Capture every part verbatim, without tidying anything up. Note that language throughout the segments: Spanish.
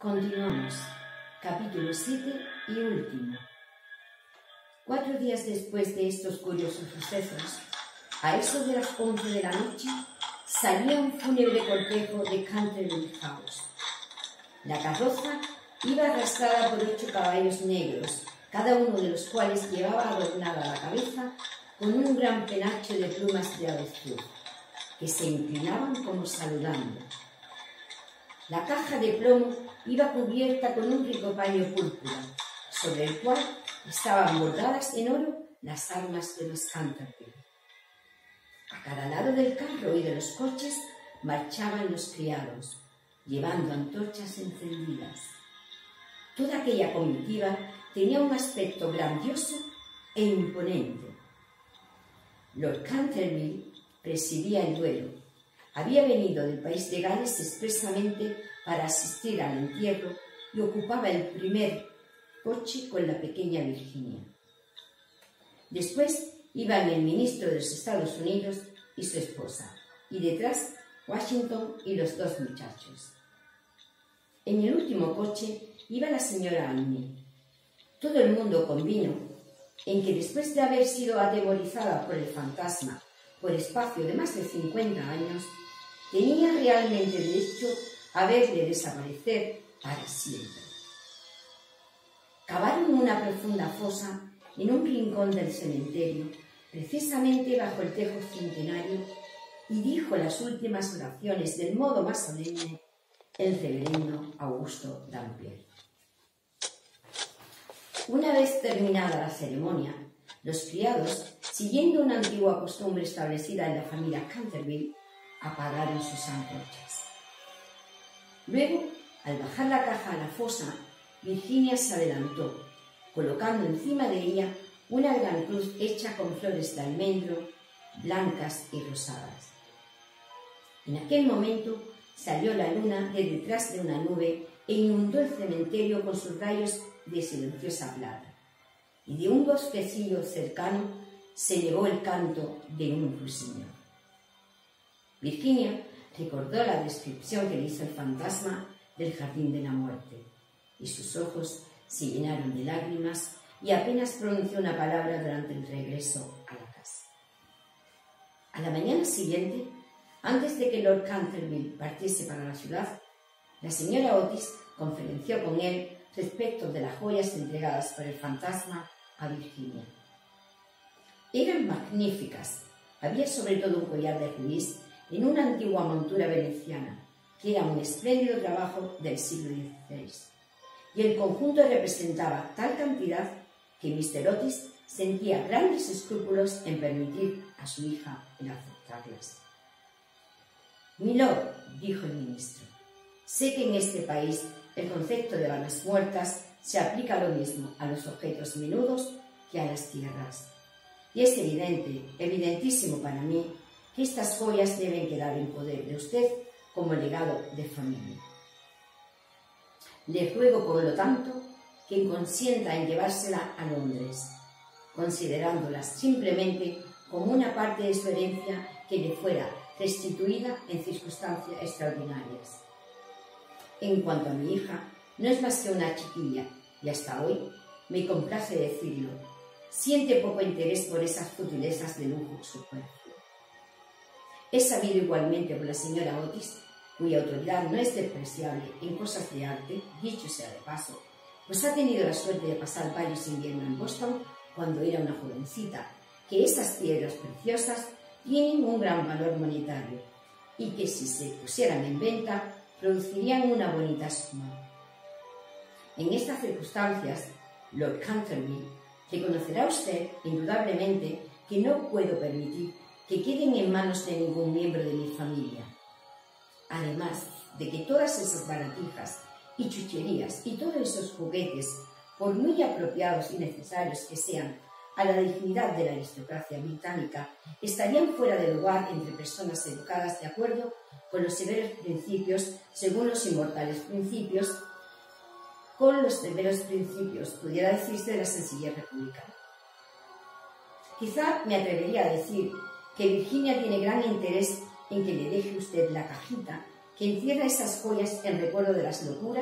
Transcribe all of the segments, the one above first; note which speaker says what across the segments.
Speaker 1: Continuamos. Capítulo siete y último. Cuatro días después de estos curiosos sucesos, a eso de las once de la noche, salía un fúnebre cortejo de Canterville House. La carroza iba arrastrada por ocho caballos negros, cada uno de los cuales llevaba adornada la cabeza con un gran penacho de plumas de avestruz, que se inclinaban como saludando. La caja de plomo iba cubierta con un rico paño púrpura, sobre el cual estaban bordadas en oro las armas de los Canterville. A cada lado del carro y de los coches marchaban los criados, llevando antorchas encendidas. Toda aquella comitiva tenía un aspecto grandioso e imponente. Lord Canterville presidía el duelo. Había venido del país de Gales expresamente para asistir al entierro y ocupaba el primer coche con la pequeña Virginia. Después iban el ministro de los Estados Unidos y su esposa, y detrás Washington y los dos muchachos. En el último coche iba la señora Annie. Todo el mundo convino en que después de haber sido atemorizada por el fantasma por espacio de más de cincuenta años, tenía realmente derecho a verle desaparecer para siempre. Cavaron una profunda fosa en un rincón del cementerio, precisamente bajo el tejo centenario, y dijo las últimas oraciones del modo más solemne el reverendo Augusto Dampier. Una vez terminada la ceremonia, los criados, siguiendo una antigua costumbre establecida en la familia Canterville, apagaron sus antorchas. Luego, al bajar la caja a la fosa, Virginia se adelantó, colocando encima de ella una gran cruz hecha con flores de almendro, blancas y rosadas. En aquel momento salió la luna de detrás de una nube e inundó el cementerio con sus rayos de silenciosa plata, y de un bosquecillo cercano se elevó el canto de un ruiseñor. Virginia recordó la descripción que le hizo el fantasma del jardín de la muerte, y sus ojos se llenaron de lágrimas y apenas pronunció una palabra durante el regreso a la casa. A la mañana siguiente, antes de que Lord Canterville partiese para la ciudad, la señora Otis conferenció con él respecto de las joyas entregadas por el fantasma a Virginia. Eran magníficas. Había sobre todo un collar de rubíes en una antigua montura veneciana, que era un espléndido trabajo del siglo dieciséis, y el conjunto representaba tal cantidad que mister Otis sentía grandes escrúpulos en permitir a su hija el aceptarlas. «Milord», dijo el ministro, «sé que en este país el concepto de balas muertas se aplica lo mismo a los objetos menudos que a las tierras, y es evidente, evidentísimo para mí, que estas joyas deben quedar en poder de usted como legado de familia. Le ruego, por lo tanto, que consienta en llevársela a Londres, considerándolas simplemente como una parte de su herencia que le fuera restituida en circunstancias extraordinarias. En cuanto a mi hija, no es más que una chiquilla, y hasta hoy, me complace decirlo, siente poco interés por esas futilezas de lujo superfluo. He sabido igualmente por la señora Otis, cuya autoridad no es despreciable en cosas de arte, dicho sea de paso, pues ha tenido la suerte de pasar varios inviernos en Boston cuando era una jovencita, que esas piedras preciosas tienen un gran valor monetario y que si se pusieran en venta producirían una bonita suma. En estas circunstancias, Lord Canterville, reconocerá usted indudablemente que no puedo permitir que queden en manos de ningún miembro de mi familia. Además de que todas esas baratijas y chucherías y todos esos juguetes, por muy apropiados y necesarios que sean a la dignidad de la aristocracia británica, estarían fuera de lugar entre personas educadas de acuerdo con los severos principios, según los inmortales principios, con los severos principios, pudiera decirse, de la sencillez republicana. Quizá me atrevería a decir que Virginia tiene gran interés en que le deje usted la cajita que encierra esas joyas en recuerdo de las locuras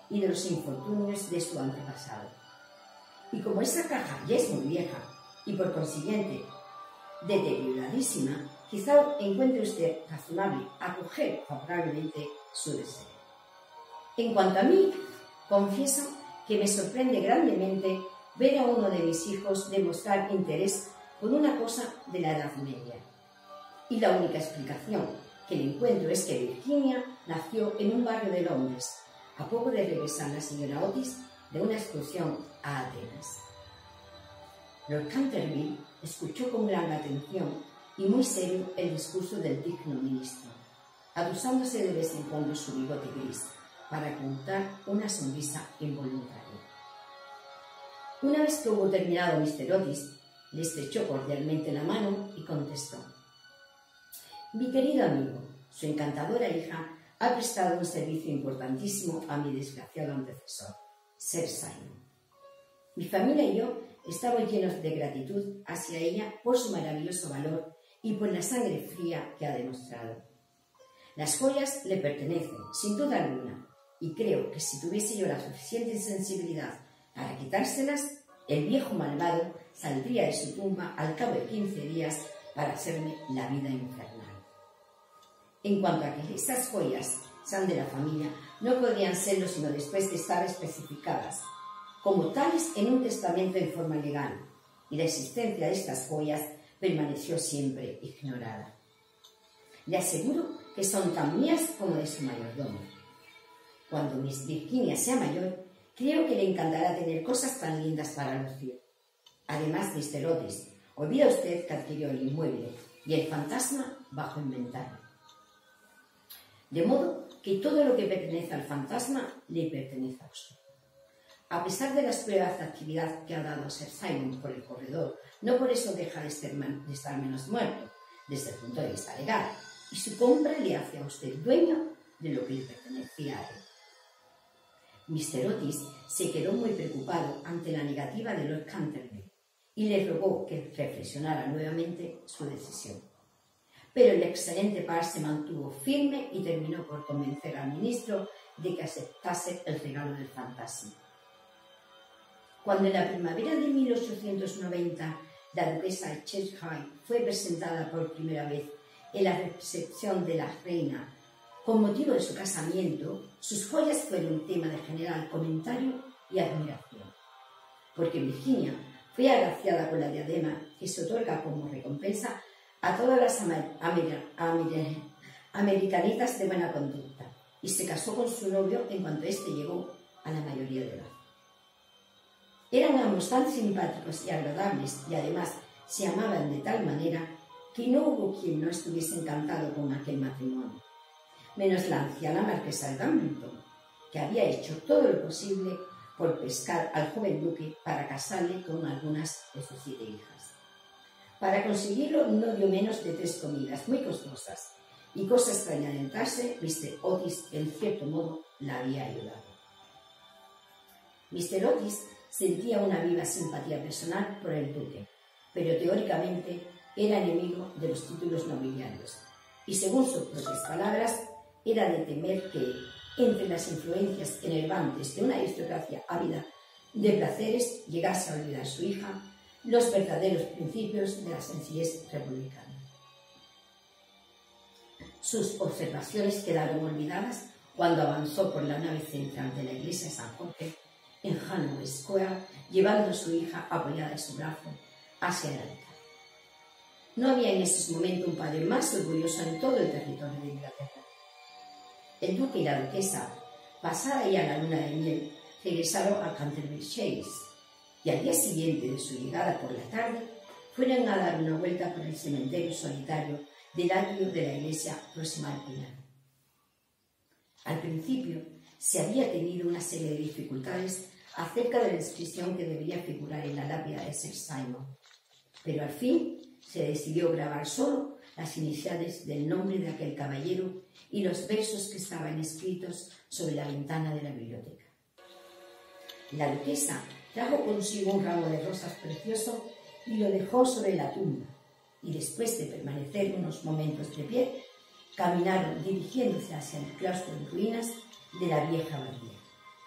Speaker 1: y de los infortunios de su antepasado. Y como esa caja ya es muy vieja y por consiguiente deterioradísima, quizá encuentre usted razonable acoger favorablemente su deseo. En cuanto a mí, confieso que me sorprende grandemente ver a uno de mis hijos demostrar interés por una cosa de la Edad Media. Y la única explicación que le encuentro es que Virginia nació en un barrio de Londres, a poco de regresar la señora Otis de una excursión a Atenas. Lord Canterville escuchó con gran atención y muy serio el discurso del digno ministro, adusándose de vez en cuando su bigote gris para ocultar una sonrisa involuntaria. Una vez que hubo terminado mister Otis, le estrechó cordialmente la mano y contestó: «Mi querido amigo, su encantadora hija ha prestado un servicio importantísimo a mi desgraciado antecesor, Sir Simon. Mi familia y yo estamos llenos de gratitud hacia ella por su maravilloso valor y por la sangre fría que ha demostrado. Las joyas le pertenecen, sin duda alguna, y creo que si tuviese yo la suficiente sensibilidad para quitárselas, el viejo malvado saldría de su tumba al cabo de quince días para hacerme la vida infernal. En cuanto a que estas joyas sean de la familia, no podrían serlo sino después de estar especificadas como tales en un testamento en forma legal, y la existencia de estas joyas permaneció siempre ignorada. Le aseguro que son tan mías como de su mayordomo. Cuando Miss Virginia sea mayor, creo que le encantará tener cosas tan lindas para lucir. Además, mister Otis, olvida usted que adquirió el inmueble y el fantasma bajo inventario. De modo que todo lo que pertenece al fantasma le pertenece a usted. A pesar de las pruebas de actividad que ha dado Sir Simon por el corredor, no por eso deja de estar, de estar menos muerto desde el punto de vista legal, y su compra le hace a usted dueño de lo que le pertenecía a él». mister Otis se quedó muy preocupado ante la negativa de Lord Canterville y le rogó que reflexionara nuevamente su decisión. Pero el excelente par se mantuvo firme y terminó por convencer al ministro de que aceptase el regalo del fantasma. Cuando en la primavera de mil ochocientos noventa la duquesa de Cheshire fue presentada por primera vez en la recepción de la reina con motivo de su casamiento, sus joyas fueron tema de general comentario y admiración, porque Virginia fue agraciada con la diadema que se otorga como recompensa a todas las amer amer amer americanitas de buena conducta, y se casó con su novio en cuanto éste llegó a la mayoría de edad. Eran ambos tan simpáticos y agradables, y además se amaban de tal manera que no hubo quien no estuviese encantado con aquel matrimonio, menos la anciana marquesa de Dumbleton, que había hecho todo lo posible por pescar al joven duque para casarle con algunas de sus siete hijas. Para conseguirlo no dio menos de tres comidas muy costosas, y cosa extraña de entrarse, mister Otis en cierto modo la había ayudado. mister Otis sentía una viva simpatía personal por el duque, pero teóricamente era enemigo de los títulos nobiliarios, y según sus propias palabras, era de temer que, entre las influencias enervantes de una aristocracia ávida de placeres, llegase a olvidar su hija los verdaderos principios de la sencillez republicana. Sus observaciones quedaron olvidadas cuando avanzó por la nave central de la iglesia de San Jorge en Hanover Square, llevando a su hija apoyada en su brazo hacia el altar. No había en ese momento un padre más orgulloso en todo el territorio de Inglaterra. El duque y la duquesa, pasada ya la luna de miel, regresaron a Canterville Chase, y al día siguiente de su llegada por la tarde, fueron a dar una vuelta por el cementerio solitario del atrio de la iglesia próxima al pinar. Al principio, se había tenido una serie de dificultades acerca de la inscripción que debería figurar en la lápida de Sir Simon, pero al fin se decidió grabar solo las iniciales del nombre de aquel caballero y los versos que estaban escritos sobre la ventana de la biblioteca. La duquesa trajo consigo un ramo de rosas precioso y lo dejó sobre la tumba, y después de permanecer unos momentos de pie, caminaron dirigiéndose hacia el claustro en ruinas de la vieja abadía.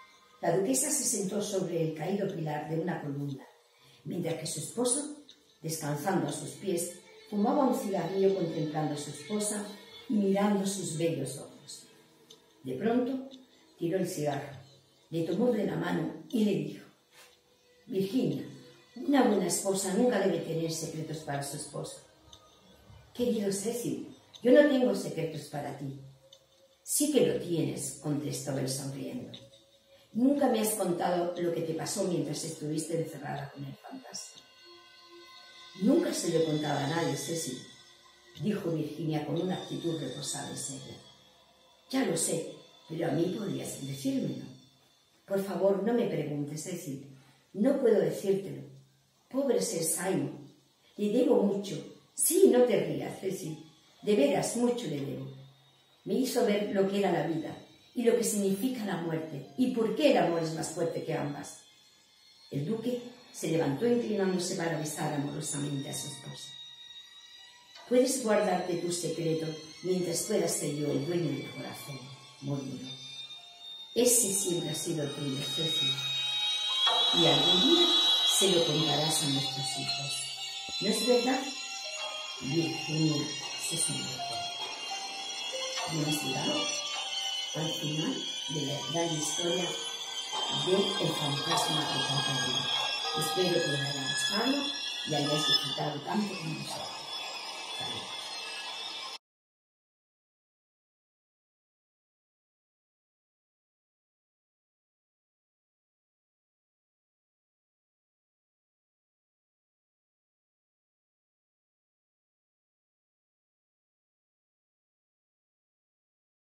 Speaker 1: La duquesa se sentó sobre el caído pilar de una columna, mientras que su esposo, descansando a sus pies, fumaba un cigarrillo contemplando a su esposa y mirando sus bellos ojos. De pronto, tiró el cigarro, le tomó de la mano y le dijo: Virginia, una buena esposa nunca debe tener secretos para su esposo. Querido Cecil, yo no tengo secretos para ti. Sí que lo tienes, contestó él sonriendo. Nunca me has contado lo que te pasó mientras estuviste encerrada con el fantasma. Nunca se lo he contado a nadie, Cecil, dijo Virginia con una actitud reposada y seria. Ya lo sé, pero a mí podrías decírmelo. Por favor, no me preguntes, Cecil. No puedo decírtelo. Pobre Sir Simon. Le debo mucho. Sí, no te rías, Cecil. De veras, mucho le debo. Me hizo ver lo que era la vida y lo que significa la muerte y por qué el amor es más fuerte que ambas. El duque se levantó inclinándose para besar amorosamente a su esposa. Puedes guardarte tu secreto mientras pueda ser yo el dueño del corazón, murmuró. Ese siempre ha sido tuyo, Cecil, y algún día se lo contarás a nuestros hijos. ¿No es verdad? Virginia se sonrió. Y hemos llegado al final de la gran historia de El fantasma de Canterbury. Espero que os haya gustado y hayáis disfrutado tanto como nosotros.